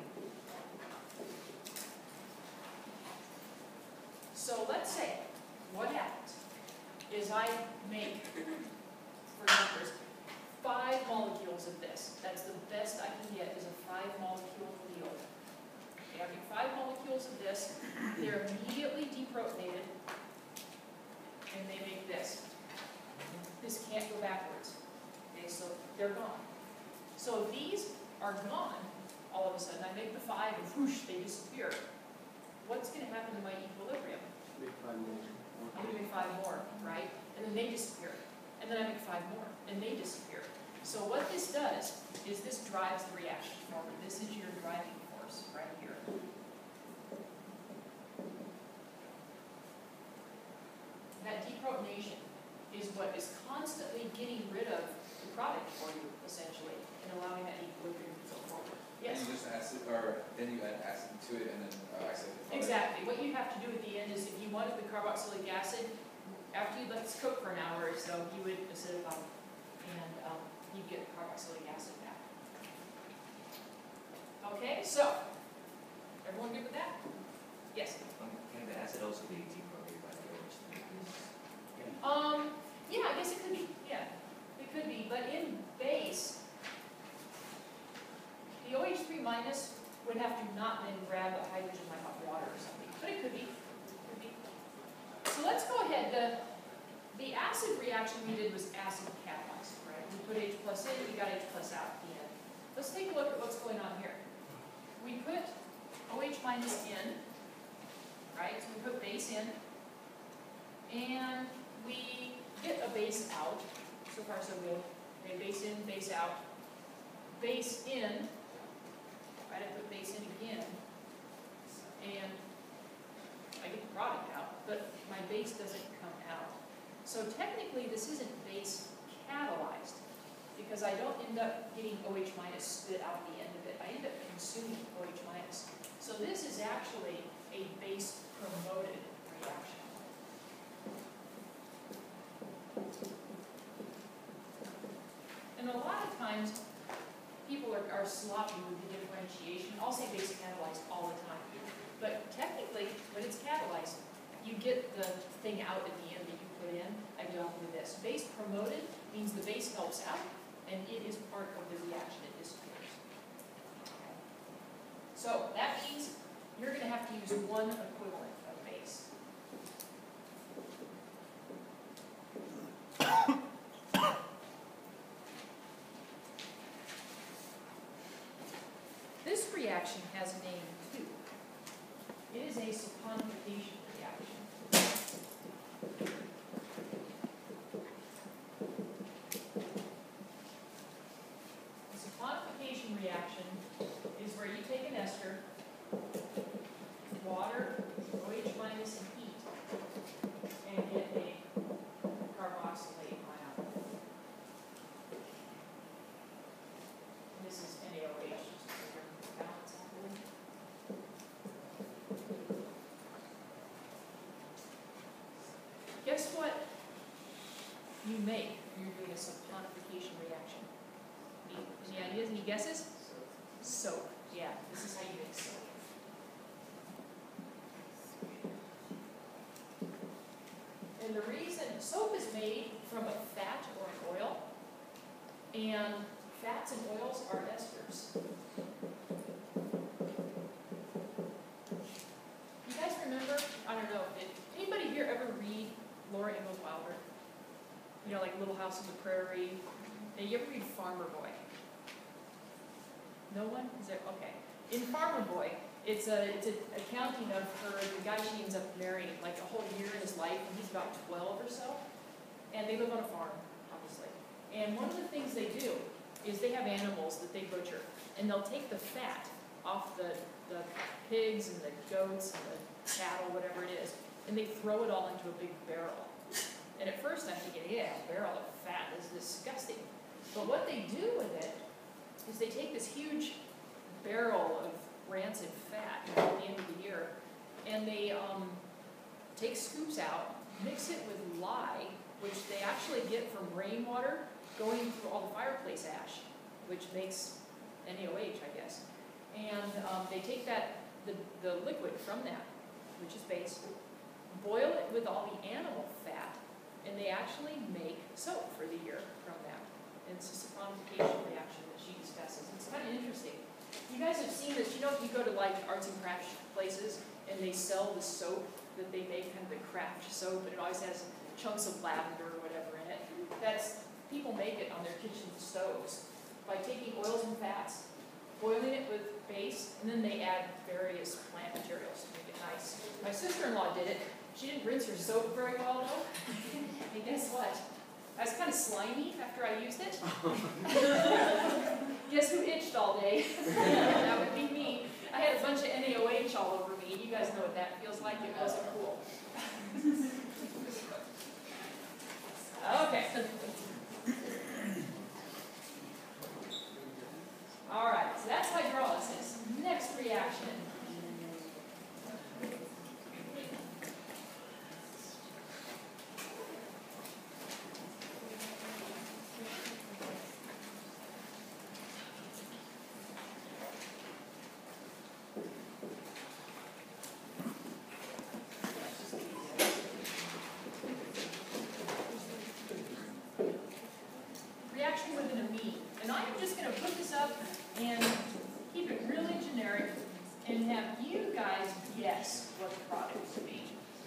So let's say what happens is I make, for numbers, 5 molecules of this. That's the best I can get is a 5-molecule deal. Okay, I make 5 molecules of this. They're immediately deprotonated, and they make this. This can't go backwards. Okay, so they're gone. So if these are gone, all of a sudden I make the 5 and whoosh, they disappear. What's going to happen to my equilibrium? Make 5 more. I'm going to make 5 more, right? And then they disappear. And then I make 5 more, and they disappear. So what this does is this drives the reaction forward. This is your driving force right here. That deprotonation is what is constantly getting rid of the product for you, essentially, and allowing that equilibrium to go forward. Yes? And you just acid, or then you add acid to it and then isolate the product. Exactly. What you have to do at the end is if you wanted the carboxylic acid, after you let this cook for an hour or so, you would acidify and you get the carboxylic acid back. Okay, so, everyone good with that? Yes? Can the acid also be deprotonated by the OH? Yeah, I guess it could be, yeah, it could be, but in base, the OH3 minus would have to not then grab the hydrogen like hot water or something, but it could be. So let's go ahead. The acid reaction we did was acid catalyzed, right? We put H plus in, we got H plus out at the end. Let's take a look at what's going on here. We put OH minus in, right? So we put base in, and we get a base out. So far so good. Okay, base in, base out. Base in, right? I put base in again, and I get the product out, but my base doesn't come out. So technically this isn't base catalyzed because I don't end up getting OH minus spit out the end of it. I end up consuming OH minus. So this is actually a base promoted reaction. And a lot of times people are sloppy with the differentiation. I'll say base catalyzed all the time. But technically, when it's catalyzed, you get the thing out at the end that you put in. I don't with this. Base promoted means the base helps out, and it is part of the reaction. It disappears. Okay. So that means you're gonna have to use one equivalent of base. This reaction has a name too. It is a saponification reaction. A saponification reaction is where you take an ester, water, OH minus, and heat, and get a carboxylate ion. And this is NaOH, just for balance, I believe. Guess what you make when you're doing a saponification reaction? Any ideas, any guesses? Soap. Yeah, this is how you make soap. And the reason, soap is made from a fat or an oil, and fats and oils are esters. You guys remember, I don't know, did anybody here ever read Laura Ingalls Wilder? You know, like Little House on the Prairie. Did you ever read Farmer Boy? No one? Is there? Okay. In Farmer Boy, it's an accounting of her, the guy she ends up marrying, like a whole year in his life, and he's about 12 or so. And they live on a farm, obviously. And one of the things they do is they have animals that they butcher, and they'll take the fat off the pigs and the goats and the cattle, whatever it is, and they throw it all into a big barrel. And at first I'm thinking, yeah, a barrel of fat is disgusting. But what they do with it is they take this huge barrel of rancid fat at the end of the year, and they take scoops out, mix it with lye, which they actually get from rainwater going through all the fireplace ash, which makes NaOH, I guess. And they take the liquid from that, which is base, boil it with all the animal fat, and they actually make soap for the year from that. And it's a saponification reaction that she discusses. It's kind of interesting. You guys have seen this, you know, if you go to like arts and crafts places and they sell the soap that they make, kind of the craft soap, and it always has chunks of lavender or whatever in it. People make it on their kitchen stoves by taking oils and fats, boiling it with base, and then they add various plant materials to make it nice. My sister-in-law did it. She didn't rinse her soap very well though. And guess what? I was kind of slimy after I used it. Guess who itched all day? That would be me. I had a bunch of NaOH all over me. You guys know what that feels like. It wasn't cool. Okay. All right, so that's hydrolysis. Next reaction. Reaction with an amine. And I am just going to put this up and keep it really generic and have you guys guess what the product would be.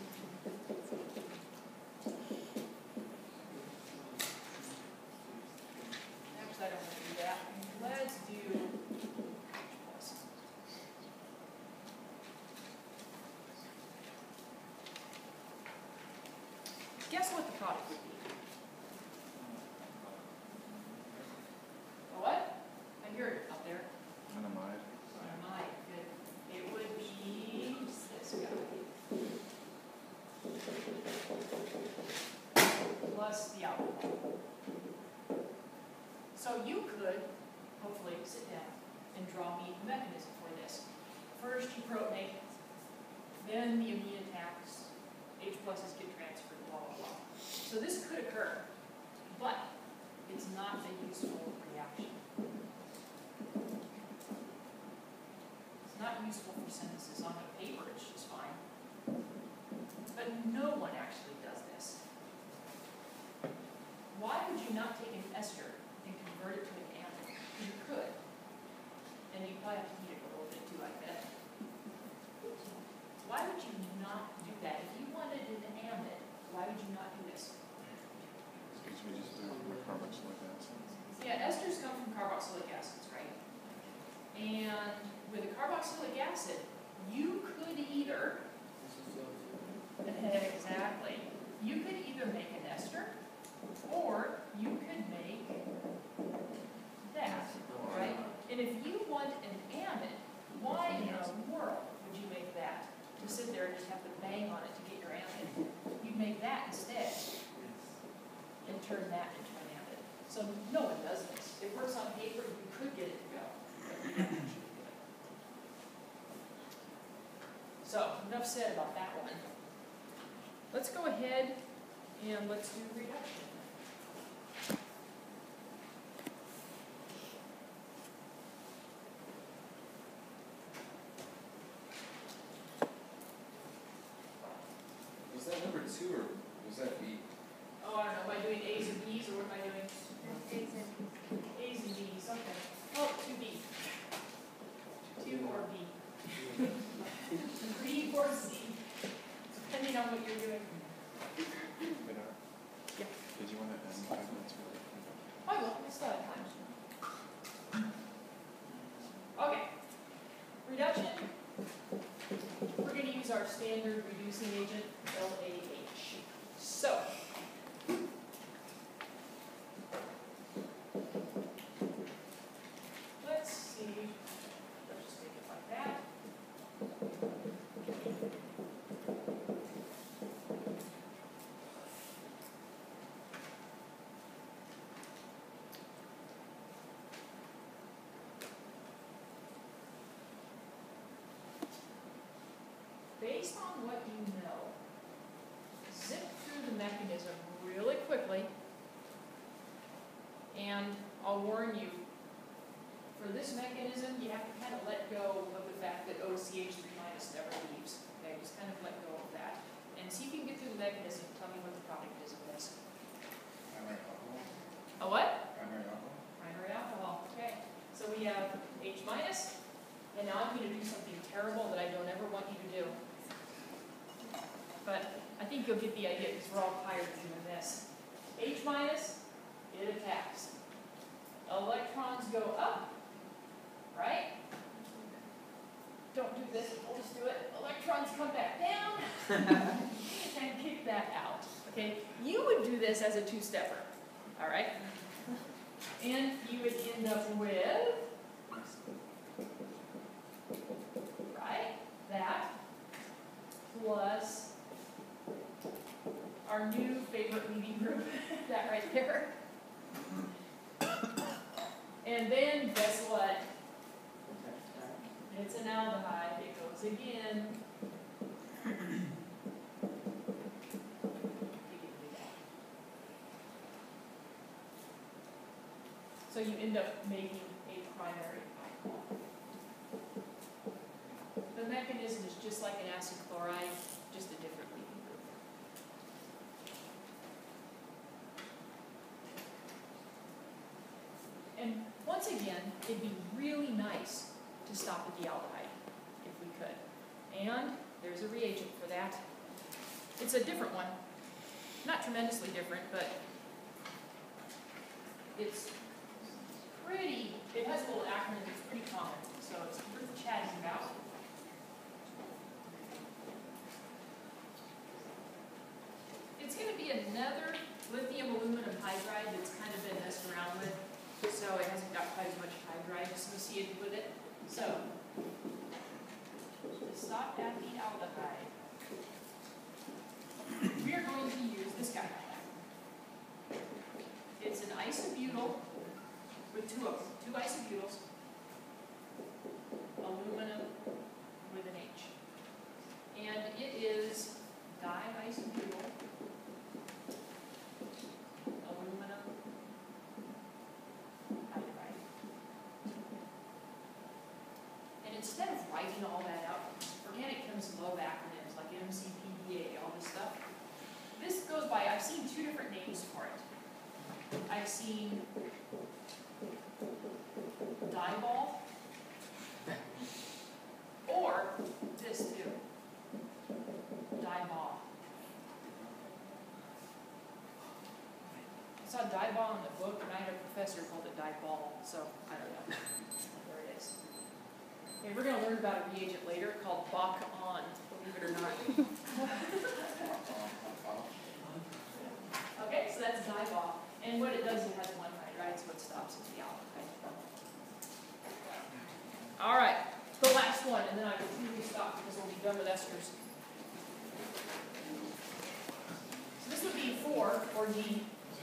Actually, I don't want to do that. Let's do H+. Guess what the product would be? What? I hear it up there. Dynamite. Dynamite. Good. It would be this guy. Plus the alcohol. So you could, hopefully, sit down and draw me the mechanism for this. First you protonate, then the amine attacks, H pluses get transferred, blah, blah, blah. So this could occur, but it's not a useful reaction. It's not useful for synthesis on a paper, it's just fine. But no one actually does this. Why would you not take an ester and convert it to an amide? You could. And you probably have to heat it a little bit too, I bet. carboxylic acids, right? And with a carboxylic acid, you could either, exactly, you could either make an ester, or you could make that, right? And if you want an amide, why in the world would you make that? To sit there and just have to bang on it to get your amide. You'd make that instead, and turn that into an amide. So no one does this. It works on paper, you could get it to go, but you don't actually do it. So, enough said about that one. Let's go ahead and let's do reduction. Was that number 2 or was that B? Oh, I don't know, am I doing A's and B's, or what am I doing? A's and B's, okay. Oh, 2B. 2 or B. 3 or C, depending on what you're doing. Yeah. Did you want to end 5 minutes early? I will, we still have time. Okay. Reduction. We're going to use our standard reducing agent, LAH. So, let's see. Let's just make it like that. Based on what you know, zip through the mechanism really quickly, and I'll warn you, for this mechanism, you have to kind of let go of the fact that OCH3 minus never leaves. Okay, just kind of let go of that. And see if you can get through the mechanism. Tell me what the product is of this. Primary alcohol? A what? Primary alcohol? Primary alcohol. Okay. So we have H minus, and now I'm going to do something terrible that I don't ever want you to do. But I think you'll get the idea because we're all tired of doing this. H minus, it attacks. Electrons go up, right? Don't do this, we'll just do it. Electrons come back down and kick that out. Okay? You would do this as a two-stepper, all right? And you would end up with, right, that plus our new favorite leading group, that right there. And then guess what? It's an aldehyde. It goes again. So you end up making a primary alcohol. The mechanism is just like an acid chloride, just a different leading group. And once again, it'd be really nice to stop at the aldehyde, if we could. And there's a reagent for that. It's a different one. Not tremendously different, but it's pretty, it has a little acronym that's pretty common, so it's worth chatting about. It's going to be another lithium aluminum hydride that's kind of been messed around with, so it hasn't got quite as much hydride associated with it. So, to stop at the aldehyde, we are going to use this guy. It's an isobutyl with two isobutyls, aluminum with an H. And it is diisobutyl aluminum hydride. And instead of writing all that out, organic chems love acronyms like MCPDA, all this stuff. This goes by, I've seen two different names for it. I've seen dibol, or this too, dibol. saw diball in the book, and I had a professor who called it diball, so I don't know. There it is. Okay, we're gonna learn about a reagent later called Bach-on, believe it or not. Okay, so that's diball. And what it does, it has one hydride, so it stops at the aldehyde. All right, the last one, and then I will truly stop because we'll be done with esters. So this would be 4, or D.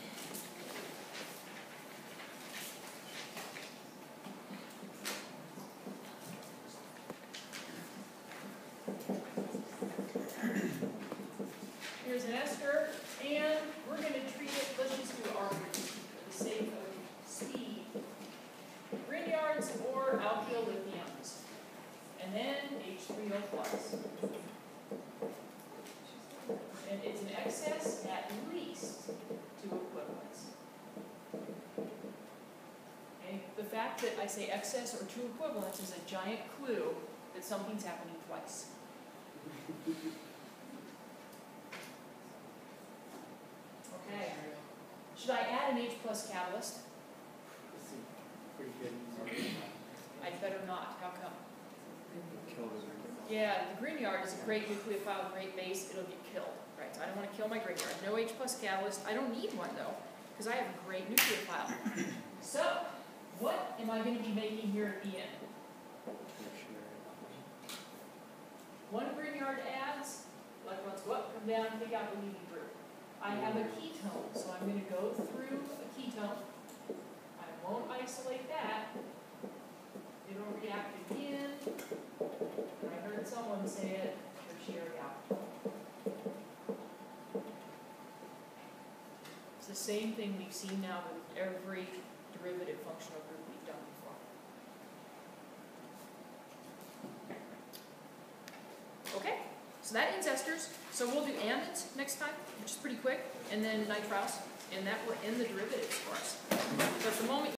Here's an ester, and we're going to treat it, let's just do R for the sake of speed. Grignards or alkyl lithiums. And then H3O+. And it's an excess at least 2 equivalents. Okay? The fact that I say excess or 2 equivalents is a giant clue that something's happening twice. Okay. Should I add an H+ catalyst? This is pretty good. I'd better not. How come? Kill the Yeah, the Grignard is a great nucleophile, great base. It'll get killed. Right, so I don't want to kill my Grignard. No H+ catalyst. I don't need one, though, because I have a great nucleophile. So, what am I going to be making here at the end? One Grignard adds, electrons go up, come down, pick out the leaving group. I have a ketone, so I'm going to go through a ketone. I won't isolate that. It'll react again. I heard someone say it, tertiary alcohol. It's the same thing we've seen now with every derivative functional group we've done before. Okay, so that ends esters. So we'll do amides next time, which is pretty quick, and then nitriles, and that will end the derivatives for us. So at the moment,